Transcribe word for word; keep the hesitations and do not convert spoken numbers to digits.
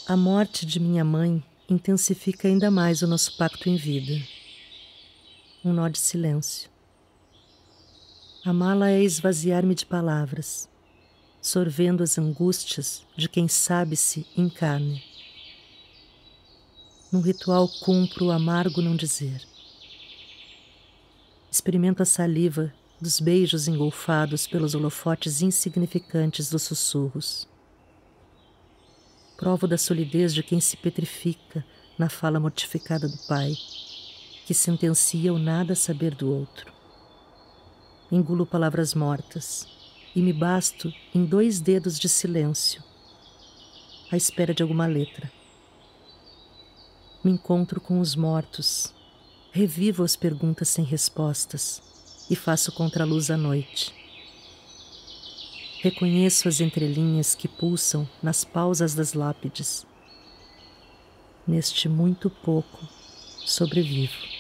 A morte de minha mãe intensifica ainda mais o nosso pacto em vida. Um nó de silêncio. Amá-la é esvaziar-me de palavras, sorvendo as angústias de quem sabe-se em carne. Num ritual cumpro o amargo não dizer. Experimento a saliva dos beijos engolfados pelos holofotes insignificantes dos sussurros. Provo da solidez de quem se petrifica na fala mortificada do pai, que sentencia o nada saber do outro. Engulo palavras mortas e me basto em dois dedos de silêncio, à espera de alguma letra. Me encontro com os mortos, revivo as perguntas sem respostas e faço contraluz à noite. Reconheço as entrelinhas que pulsam nas pausas das lápides. Neste muito pouco, sobrevivo.